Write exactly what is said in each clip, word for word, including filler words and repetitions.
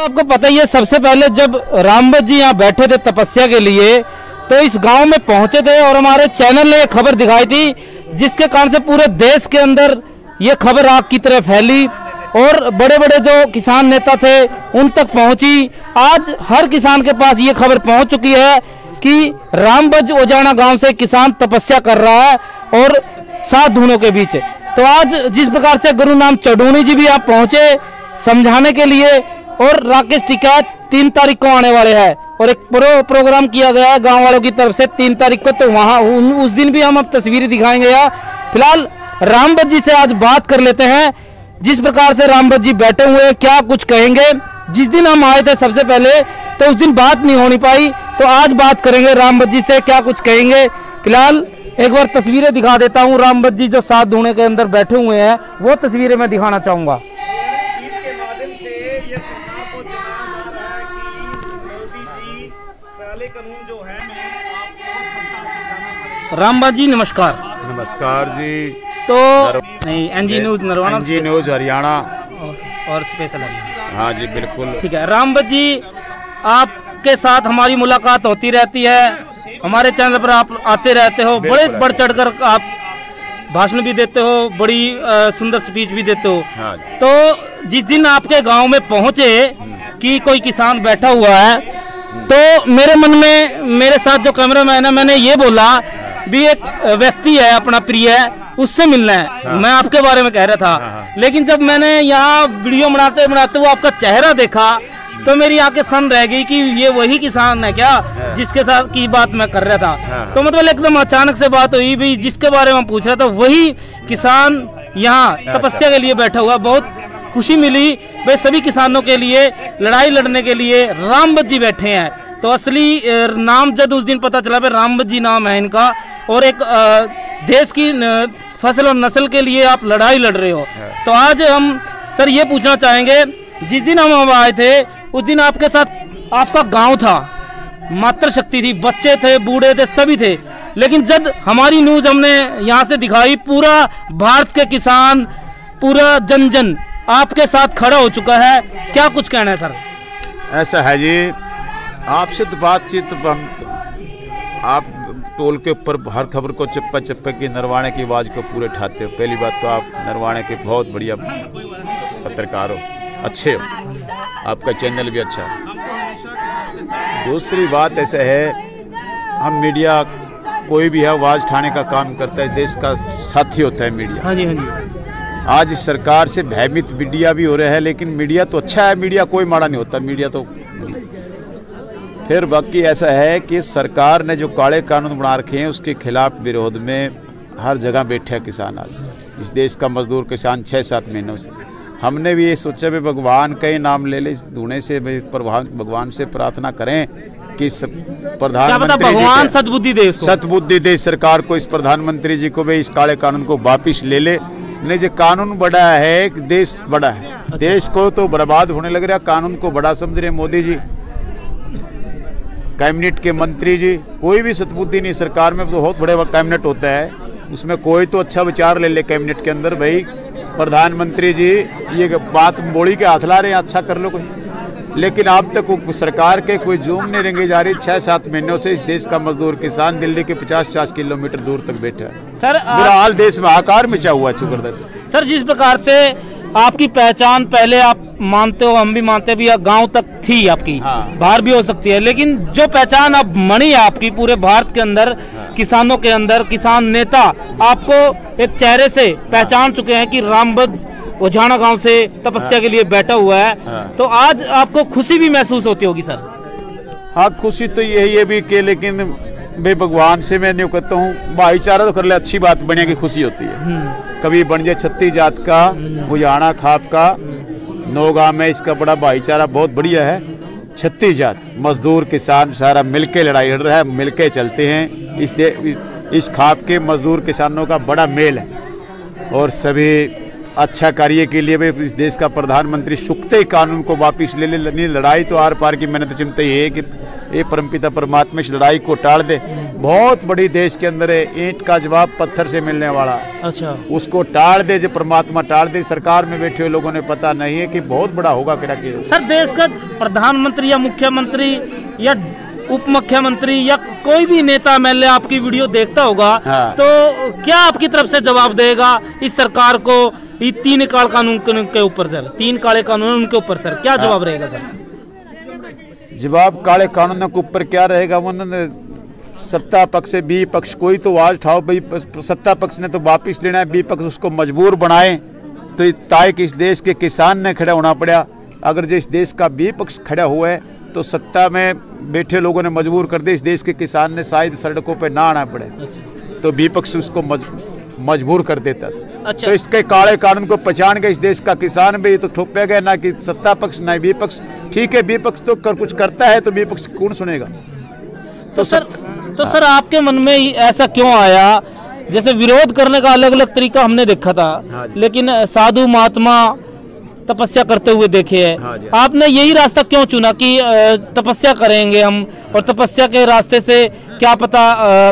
आपको पता ही है, सबसे पहले जब रामबत जी यहाँ बैठे थे तपस्या के लिए तो इस गांव में पहुंचे थे और हमारे चैनल ने ये खबर दिखाई थी, जिसके कारण से पूरे देश के अंदर ये खबर आग की तरह फैली और बड़े बड़े जो किसान नेता थे उन तक पहुंची। आज हर किसान के पास ये खबर पहुंच चुकी है कि रामबत ओजाना गांव से किसान तपस्या कर रहा है और सात धुनों के बीच। तो आज जिस प्रकार से गुरु नाम चडूनी जी भी आप पहुंचे समझाने के लिए, और राकेश टिकैत तीन तारीख को आने वाले हैं और एक प्रो प्रोग्राम किया गया है गांव वालों की तरफ से तीन तारीख को, तो वहां उस दिन भी हम अब तस्वीरें दिखाएंगे। यहाँ फिलहाल रामबत जी से आज बात कर लेते हैं, जिस प्रकार से रामबत जी बैठे हुए हैं क्या कुछ कहेंगे। जिस दिन हम आए थे सबसे पहले तो उस दिन बात नहीं होनी पाई, तो आज बात करेंगे रामबत जी से क्या कुछ कहेंगे। फिलहाल एक बार तस्वीरें दिखा देता हूँ, रामबत जी जो सात धुने के अंदर बैठे हुए हैं वो तस्वीरें मैं दिखाना चाहूंगा। रामबत जी नमस्कार। नमस्कार जी। तो नहीं NG news Narwana, NG news Haryana और स्पेशल हरियाणा। हाँ जी बिल्कुल ठीक है। रामबत जी आपके साथ हमारी मुलाकात होती रहती है, हमारे चैनल पर आप आते रहते हो, बड़े बढ़ चढ़कर आप भाषण भी देते हो, बड़ी आ, सुंदर स्पीच भी देते हो। हाँ। तो जिस दिन आपके गांव में पहुंचे कि कोई किसान बैठा हुआ है, तो मेरे मन में मेरे साथ जो कैमरामैन है मैंने ये बोला भी एक व्यक्ति है अपना प्रिय है उससे मिलना है। हाँ। मैं आपके बारे में कह रहा था। हाँ। लेकिन जब मैंने यहाँ वीडियो बनाते बनाते वो आपका चेहरा देखा तो मेरी आंखें सन रह गई कि ये वही किसान है क्या जिसके साथ की बात मैं कर रहा था। हाँ। तो मतलब एकदम अचानक से बात हुई भी, जिसके बारे में पूछ रहा था वही किसान यहाँ तपस्या के लिए बैठा हुआ। बहुत खुशी मिली भाई, सभी किसानों के लिए लड़ाई लड़ने के लिए रामबत जी बैठे हैं। तो असली नाम जब उस दिन पता चला भाई रामबत जी नाम है इनका, और एक देश की फसल और नस्ल के लिए आप लड़ाई लड़ रहे हो। तो आज हम सर ये पूछना चाहेंगे, जिस दिन हम हम आए थे उस दिन आपके साथ आपका गांव था, मातृशक्ति थी, बच्चे थे, बूढ़े थे, सभी थे। लेकिन जब हमारी न्यूज हमने यहाँ से दिखाई, पूरा भारत के किसान, पूरा जन जन आपके साथ खड़ा हो चुका है। क्या कुछ कहना है सर? ऐसा है जी, आपसे तो बातचीत हम आप टोल के ऊपर हर खबर को चप्पा चप्पे की नरवाणे की आवाज़ को पूरे उठाते हो। पहली बात तो आप नरवाणे के बहुत बढ़िया पत्रकार हो, अच्छे हो, आपका चैनल भी अच्छा है। दूसरी बात ऐसा है, हम मीडिया कोई भी है आवाज़ उठाने का काम करता है, देश का साथी होता है मीडिया। हाँ जी हाँ जी। आज इस सरकार से भयभीत मीडिया भी हो रहा है, लेकिन मीडिया तो अच्छा है, मीडिया कोई माड़ा नहीं होता, मीडिया तो। फिर बाकी ऐसा है कि सरकार ने जो काले कानून बना रखे हैं उसके खिलाफ विरोध में हर जगह बैठे हैं किसान। आज इस देश का मजदूर किसान छः सात महीनों से हमने भी ये सोचा भी भगवान का ही नाम ले ले, इस धुने से भगवान से प्रार्थना करें कि प्रधानमंत्री भगवान सद्बुद्धि दे, सद्बुद्धि दे सरकार को, इस प्रधानमंत्री जी को भी इस काले कानून को वापिस ले ले। नहीं जो कानून बड़ा है, देश बड़ा है। अच्छा। देश को तो बर्बाद होने लग रहा, कानून को बड़ा समझ रहे मोदी जी, कैबिनेट के मंत्री जी, कोई भी सद्बुद्धि नहीं। सरकार में तो बहुत बड़े कैबिनेट होता है, उसमें कोई तो अच्छा विचार ले ले कैबिनेट के अंदर। भाई प्रधानमंत्री जी ये बात मोड़ी के हाथ ला रहे हैं, अच्छा कर लो कोई, लेकिन अब तक सरकार के कोई जूम नहीं रेंगे जा रही। छह सात महीनों से इस देश का मजदूर किसान दिल्ली के पचास पचास किलोमीटर दूर तक बैठा है। सर बुरा हाल देश में आकार में क्या हुआ शुक्र। सर जिस प्रकार से आपकी पहचान पहले आप मानते हो, हम भी मानते हैं भी गांव तक थी आपकी। हाँ। बाहर भी हो सकती है, लेकिन जो पहचान अब बनी है आपकी पूरे भारत के अंदर। हाँ। किसानों के अंदर किसान नेता आपको एक चेहरे से पहचान चुके हैं कि रामबत ओजाना गांव से तपस्या के लिए बैठा हुआ है। हाँ। तो आज आपको खुशी भी महसूस होती होगी सर? हाँ खुशी तो यही है भी कि, लेकिन भाई भगवान से मैं नहीं कहता हूँ, भाईचारा तो कर ले, अच्छी बात बने की खुशी होती है। कभी बन जाए छत्तीस जात का, ओजाना खाप का, नौगांव में इसका बड़ा भाईचारा बहुत बढ़िया है। छत्तीस जात मजदूर किसान सारा मिलके लड़ाई लड़ रहा है, मिलके चलते हैं। इस दे, इस खाप के मजदूर किसानों का बड़ा मेल है और सभी अच्छा कार्य के लिए भी इस देश का प्रधानमंत्री सुखते ही कानून को वापिस ले ले। लड़ाई तो आर पार की, मैंने तो चिंता ये है कि ये परमपिता परमात्मा इस लड़ाई को टाल दे। बहुत बड़ी देश के अंदर है, ईंट का जवाब पत्थर से मिलने वाला। अच्छा, उसको टाल दे, जो परमात्मा टाल दे। सरकार में बैठे हुए लोगों ने पता नहीं है कि बहुत बड़ा होगा क्या। सर, देश का प्रधानमंत्री या मुख्यमंत्री या उप मुख्यमंत्री या कोई भी नेता एम एल ए आपकी वीडियो देखता होगा, हाँ। तो क्या आपकी तरफ से जवाब देगा इस सरकार को, ये तीन काले कानून के ऊपर सर, तीन काले कानून उनके ऊपर सर, क्या जवाब हाँ। रहेगा सर? जवाब काले कानूनों के ऊपर क्या रहेगा? उन्होंने सत्ता पक्ष से बी पक्ष कोई तो आवाज उठाओ भाई, सत्ता पक्ष ने तो वापिस लेना है, बी पक्ष उसको मजबूर बनाए, तो ताकि इस देश के किसान ने खड़ा होना पड़ा। अगर जो इस देश का बी पक्ष खड़ा हुआ है तो सत्ता में बैठे लोगों ने मजबूर कर दे, इस देश के किसान ने शायद सड़कों पे ना आना पड़े। अच्छा। तो विपक्ष उसको मज, मजबूर कर देता। अच्छा। तो इसके काले कानून को पहचान के इस देश का किसान भी तो ठोपे गए, ना कि सत्ता पक्ष ना विपक्ष। ठीक है, विपक्ष तो कर कुछ करता है तो विपक्ष कौन सुनेगा? तो, तो सर तो सर आपके मन में ऐसा क्यों आया? जैसे विरोध करने का अलग अलग तरीका हमने देखा था, हाँ, लेकिन साधु महात्मा तपस्या करते हुए देखे हैं। हाँ, आपने यही रास्ता क्यों चुना कि तपस्या करेंगे हम, और तपस्या के रास्ते से क्या पता आ,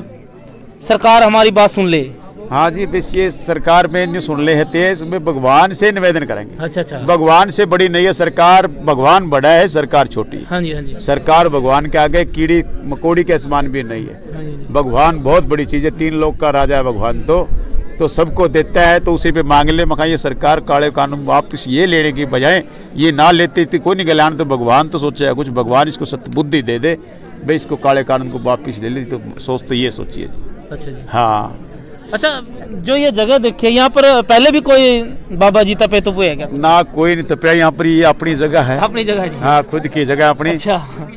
सरकार हमारी बात सुन ले? हाँ जी, बस ये सरकार में नहीं सुन ले है, इसमें भगवान से निवेदन करेंगे। अच्छा अच्छा। भगवान से बड़ी नहीं है सरकार, भगवान बड़ा है, सरकार छोटी। हाँ जी हाँ जी। सरकार भगवान के आगे कीड़ी मकोड़ी के समान भी नहीं है। हाँ जी। भगवान बहुत बड़ी चीज है, तीन लोग का राजा है भगवान, तो तो सबको देता है, तो उसी पे मांग ले मखा। ये सरकार काले कानून वापिस ये लेने की बजाय ये ना लेती थी, कोई नहीं गलान, तो भगवान तो सोचे कुछ, भगवान इसको सत्बुद्धि दे दे भाई, इसको काले कानून को वापिस ले ली, तो सोच तो ये सोचिए। अच्छा जी। हाँ। अच्छा, जो ये जगह देखिए, यहाँ पर पहले भी कोई बाबा जी तपे तो है क्या? ना, कोई नहीं तपया यहाँ पर, ये अपनी जगह है। अपनी जगह जी? हाँ, खुद की जगह अपनी। अच्छा।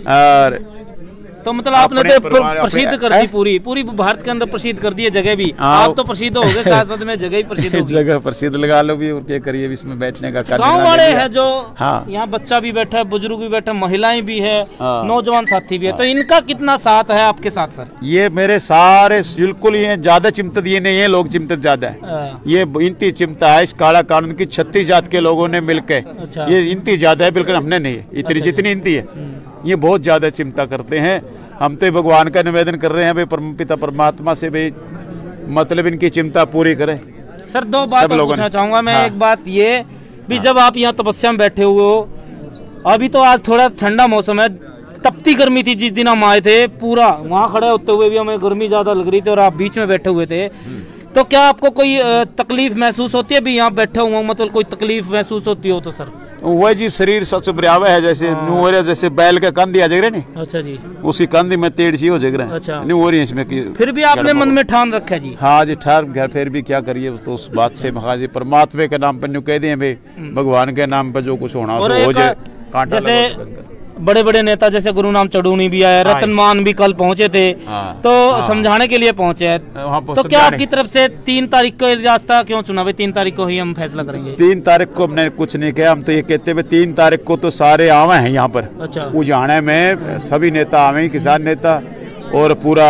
और तो मतलब आपने तो प्रसिद्ध कर दी, पूरी पूरी भारत के अंदर प्रसिद्ध कर दी है जगह भी। आप तो प्रसिद्ध हो गए, साथ साथ में जगह ही प्रसिद्ध होगी। जगह प्रसिद्ध लगा लो भी, और क्या करिए, इसमें बैठने का गांव वाले हैं जो, हाँ। यहाँ बच्चा भी बैठा है, बुजुर्ग भी बैठा है, महिलाएं भी है, हाँ। नौजवान साथी भी है, तो इनका कितना साथ है आपके साथ सर? ये मेरे सारे बिल्कुल ये ज्यादा चिंतित ये नहीं है, लोग चिंतित ज्यादा है। ये इंती चिंता है इस काला कानून की, छत्तीस जात के लोगों ने मिलकर, ये इंती ज्यादा है, बिल्कुल हमने नहीं है इतनी जितनी इंती है, ये बहुत ज्यादा चिंता करते हैं। हम तो भगवान का निवेदन कर रहे हैं भाई, परमपिता परमात्मा से भाई मतलब इनकी चिंता पूरी करें। सर, दो बात पूछना चाहूंगा मैं। हाँ। एक बात ये भी, हाँ। जब आप यहाँ तपस्या में बैठे हुए हो, अभी तो आज थोड़ा ठंडा मौसम है, तपती गर्मी थी जिस दिन हम आए थे, पूरा वहाँ खड़े होते हुए भी हमें गर्मी ज्यादा लग रही थी, और आप बीच में बैठे हुए थे, तो क्या आपको कोई तकलीफ महसूस होती है? भी यहाँ बैठा हुआ मतलब कोई तकलीफ महसूस होती हो तो सर? वह जी शरीर सच ब्यावे है, जैसे हाँ। जैसे बैल का कंधी आ जाएगा नहीं। अच्छा जी। उसी कंधी में तेड़ सी हो जाएगा। अच्छा। नहीं हो रही है इसमें की, फिर भी आपने मन में ठान रखा जी? हाँ जी, ठान गया, फिर भी क्या करिए, तो उस बात से मखा जी परमात्मा के नाम पर कह दिए भाई, भगवान के नाम पर जो कुछ होना हो जाए। जैसे बड़े बड़े नेता जैसे गुरुनाम चढ़ूनी भी आए, रतनमान भी कल पहुंचे थे, तो हाँ। समझाने के लिए पहुंचे हैं, तो क्या आपकी तरफ से तीन तारीख को रास्ता क्यों चुना? भाई तीन तारीख को ही हम फैसला करेंगे। तीन तारीख को हमने कुछ नहीं किया, हम तो ये कहते हैं तीन तारीख को तो सारे आवे हैं यहाँ पर। अच्छा। उजाने में सभी नेता आवे, किसान नेता और पूरा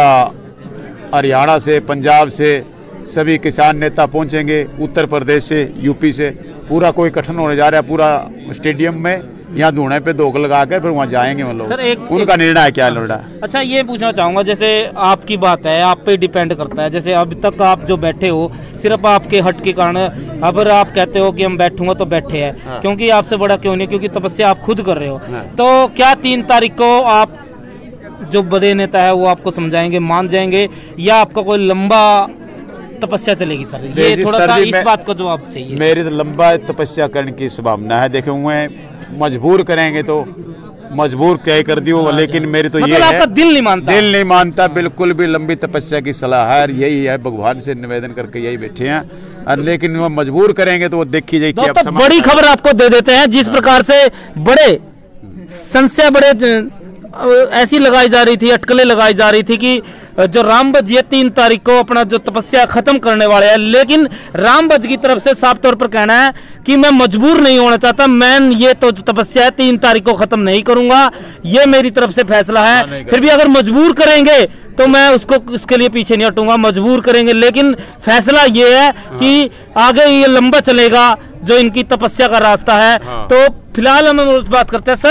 हरियाणा से, पंजाब से सभी किसान नेता पहुंचेंगे, उत्तर प्रदेश से, यूपी से, पूरा कोई गठन होने जा रहा है पूरा स्टेडियम में, यहाँ धूने पे दोग लगा कर फिर वहाँ जाएंगे वो लोग। सर, एक उनका निर्णय है क्या लड़ रहा है। अच्छा, ये पूछना चाहूंगा, जैसे आपकी बात है, आप पे डिपेंड करता है, जैसे अभी तक आप जो बैठे हो सिर्फ आपके हट के कारण, अगर आप कहते हो कि हम बैठूंगा तो बैठे हैं। हाँ। क्योंकि आपसे बड़ा क्यों नहीं, क्योंकि तपस्या आप खुद कर रहे हो। हाँ। तो क्या तीन तारीख को आप जो बड़े नेता है वो आपको समझाएंगे, मान जाएंगे, या आपका कोई लंबा तपस्या चलेगी सर? ये थोड़ा सा इस बात का जवाब चाहिए। मेरी तो लंबा तपस्या करने की संभावना है, देखे हुए मजबूर करेंगे तो मजबूर क्या कर दियो। हाँ, लेकिन मेरी तो मतलब ये आपका दिल नहीं मानता? दिल नहीं मानता बिल्कुल भी, लंबी तपस्या की सलाह है, यही है, भगवान से निवेदन करके यही बैठे हैं, लेकिन वो मजबूर करेंगे तो वो देखी जाएगी। तो बड़ी खबर आपको दे देते हैं, जिस प्रकार से बड़े संशय, बड़े ऐसी लगाई जा रही थी, अटकलें लगाई जा रही थी कि जो रामबज ये तीन तारीख को अपना जो तपस्या खत्म करने वाले हैं, लेकिन रामबज की तरफ से साफ तौर पर कहना है कि मैं मजबूर नहीं होना चाहता, मैं ये तो तपस्या है तीन तारीख को खत्म नहीं करूंगा, ये मेरी तरफ से फैसला है। फिर भी अगर मजबूर करेंगे तो मैं उसको उसके लिए पीछे नहीं हटूंगा, मजबूर करेंगे, लेकिन फैसला ये है कि आगे ये लंबा चलेगा जो इनकी तपस्या का रास्ता है। तो फिलहाल हम उस बात करते हैं। सर,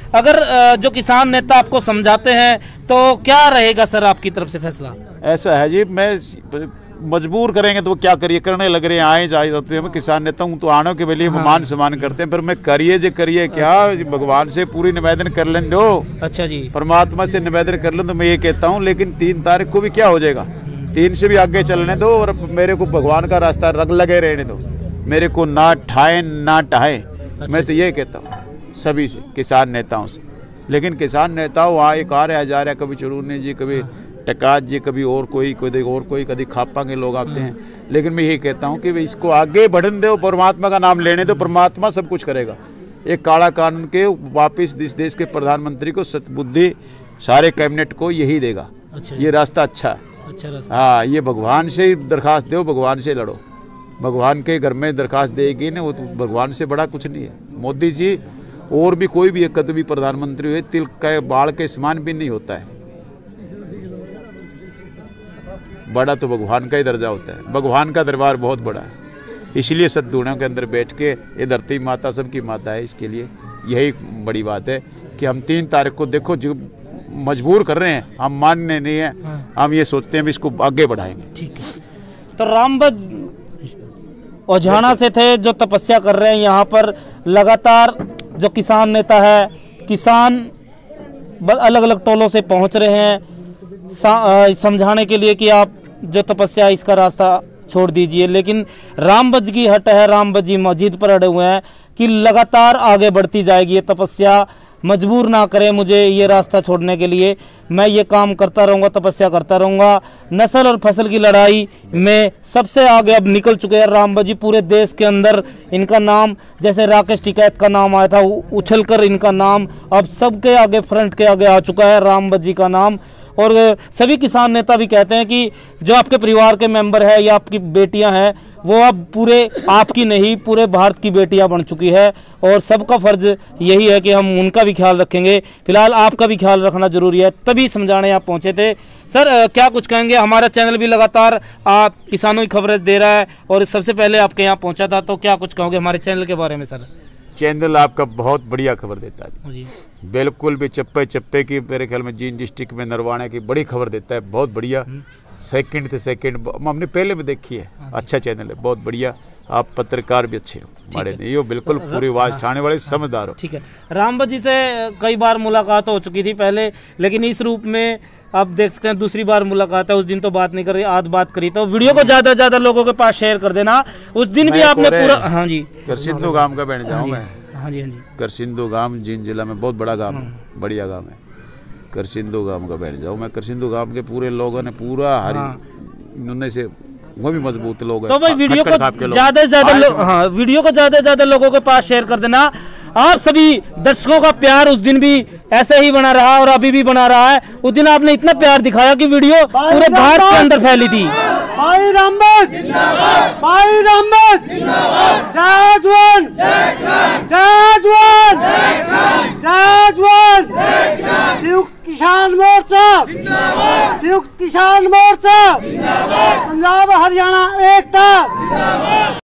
अगर अ, जो किसान नेता आपको समझाते हैं तो क्या रहेगा सर आपकी तरफ से फैसला? ऐसा है जी, मैं मजबूर करेंगे तो वो क्या करिए, करने लग रहे हैं, आए जाए होते हैं। मैं किसान नेता हूँ तो आने के लिए हाँ। मान सम्मान करते हैं, पर मैं करिए जे करिए क्या, भगवान से पूरी निवेदन कर लें दो। अच्छा जी, परमात्मा से निवेदन कर लें तो मैं ये कहता हूँ। लेकिन तीन तारीख को भी क्या हो जाएगा, तीन से भी आगे चलने दो और मेरे को भगवान का रास्ता रग लगे रहने दो, मेरे को ना ठाए ना टाहे। अच्छा, मैं तो ये कहता हूँ सभी से, किसान नेताओं से। लेकिन किसान नेताओं वहाँ एक आ रहा जा रहा, कभी चुरूनी जी, कभी टकात जी, कभी और कोई कोई और कोई कभी खापा के लोग आते हैं। लेकिन मैं यही कहता हूँ कि इसको आगे बढ़ने दो, परमात्मा का नाम लेने दो, परमात्मा सब कुछ करेगा। एक काला कानून के वापस इस देश के प्रधानमंत्री को सतबुद्धि सारे कैबिनेट को यही देगा। अच्छा, ये रास्ता अच्छा है, अच्छा रास्ता। हाँ, ये भगवान से ही दरखास्त दो, भगवान से लड़ो। भगवान के घर में दरखास्त देगी ना, वो तो भगवान से बड़ा कुछ नहीं है। मोदी जी और भी कोई भी एक कभी प्रधानमंत्री हुए, तिल के बाल के समान भी नहीं होता है। बड़ा तो भगवान का ही दर्जा होता है, भगवान का दरबार बहुत बड़ा है। इसलिए सद्गुणों के अंदर बैठ के, ये धरती माता सबकी माता है, इसके लिए यही बड़ी बात है कि हम तीन तारीख को देखो जो मजबूर कर रहे हैं, हम मानने नहीं है। हाँ। हम ये सोचते हैं भी इसको आगे बढ़ाएंगे। ठीक है, तो रामबज ओझाना से थे जो तपस्या कर रहे हैं यहाँ पर। लगातार जो किसान नेता है, किसान अलग अलग टोलों से पहुँच रहे हैं समझाने के लिए कि आप जो तपस्या इसका रास्ता छोड़ दीजिए। लेकिन रामबज की हट है, रामबज जी मस्जिद पर अड़े हुए हैं कि लगातार आगे बढ़ती जाएगी ये तपस्या। मजबूर ना करें मुझे ये रास्ता छोड़ने के लिए, मैं ये काम करता रहूँगा, तपस्या करता रहूँगा। नस्ल और फसल की लड़ाई में सबसे आगे अब निकल चुके हैं रामबज जी। पूरे देश के अंदर इनका नाम, जैसे राकेश टिकैत का नाम आया था, उछलकर इनका नाम अब सबके आगे, फ्रंट के आगे आ चुका है रामबज जी का नाम। और सभी किसान नेता भी कहते हैं कि जो आपके परिवार के मेंबर है या आपकी बेटियां हैं, वो अब पूरे आपकी नहीं, पूरे भारत की बेटियां बन चुकी है और सबका फर्ज यही है कि हम उनका भी ख्याल रखेंगे। फिलहाल आपका भी ख्याल रखना जरूरी है, तभी समझाने आप पहुंचे थे। सर क्या कुछ कहेंगे? हमारा चैनल भी लगातार आप किसानों की खबरें दे रहा है और सबसे पहले आपके यहाँ पहुंचा था, तो क्या कुछ कहोगे हमारे चैनल के बारे में? सर चैनल आपका बहुत बढ़िया खबर देता है जी, बिल्कुल भी चप्पे चप्पे की, मेरे ख्याल में जींद डिस्ट्रिक्ट में नरवाने की बड़ी खबर देता है, बहुत बढ़िया। सेकंड से सेकंड हमने पहले में देखी है, अच्छा चैनल है, बहुत बढ़िया। आप पत्रकार भी अच्छे हो हमारे नहीं हो, बिल्कुल पूरी आवाज उठाने वाले समझदार हो। ठीक है, रामबज जी से कई बार मुलाकात हो चुकी थी पहले, लेकिन इस रूप में आप देख सकते हैं दूसरी बार मुलाकात है। उस दिन तो बात नहीं करी, आज बात करी, तो वीडियो को ज्यादा ज्यादा लोगों के पास शेयर कर देना। उस दिन भी आपने पूरा, हाँ जी, करसिंदू गांव का बहन जाऊँ मैं। हाँ जी, हाँ जी, करसिंदू गांव जींद जिला में बहुत बड़ा गांव है, बढ़िया गांव है। करसिंदू गांव का बैठ जाऊँ मैं। करसिंदू गांव के पूरे लोगों ने पूरा हरी उन्होंने से, वो भी मजबूत लोग हैं। तो भाई वीडियो को ज्यादा से ज्यादा लोग, हाँ वीडियो को ज्यादा से ज्यादा लोगों के पास शेयर कर देना। आप सभी दर्शकों का प्यार उस दिन भी ऐसे ही बना रहा और अभी भी बना रहा है। उस दिन आपने इतना प्यार दिखाया कि वीडियो पूरे भारत के अंदर फैली थी। भाई रामबज जिंदाबाद, भाई रामबज जिंदाबाद, जय जवान, जय जवान, जय जवान, संयुक्त किसान मोर्चा जिंदाबाद, संयुक्त किसान मोर्चा जिंदाबाद, पंजाब हरियाणा एकता।